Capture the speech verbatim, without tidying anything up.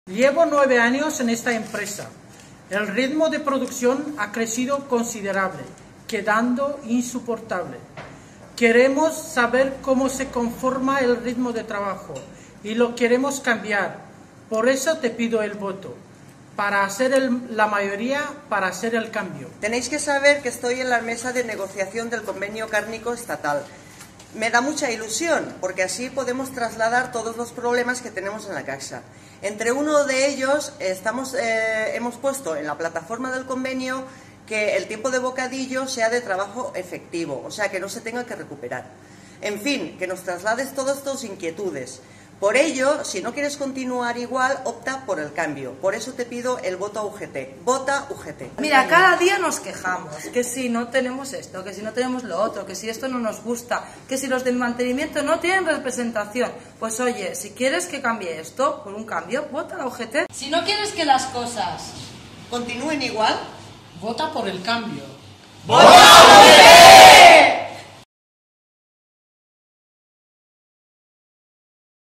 Llevo nueve años en esta empresa. El ritmo de producción ha crecido considerable, quedando insoportable. Queremos saber cómo se conforma el ritmo de trabajo y lo queremos cambiar. Por eso te pido el voto, para hacer el, la mayoría, para hacer el cambio. Tenéis que saber que estoy en la mesa de negociación del convenio cárnico estatal. Me da mucha ilusión, porque así podemos trasladar todos los problemas que tenemos en la Caixa. Entre uno de ellos, estamos, eh, hemos puesto en la plataforma del convenio que el tiempo de bocadillo sea de trabajo efectivo, o sea, que no se tenga que recuperar. En fin, que nos traslades todas tus inquietudes. Por ello, si no quieres continuar igual, opta por el cambio. Por eso te pido el voto a U G T. Vota U G T. Mira, cada día nos quejamos, que si no tenemos esto, que si no tenemos lo otro, que si esto no nos gusta, que si los del mantenimiento no tienen representación. Pues oye, si quieres que cambie esto, por un cambio, vota a la U G T. Si no quieres que las cosas ¿Continúen igual? vota por el cambio. ¡Vota!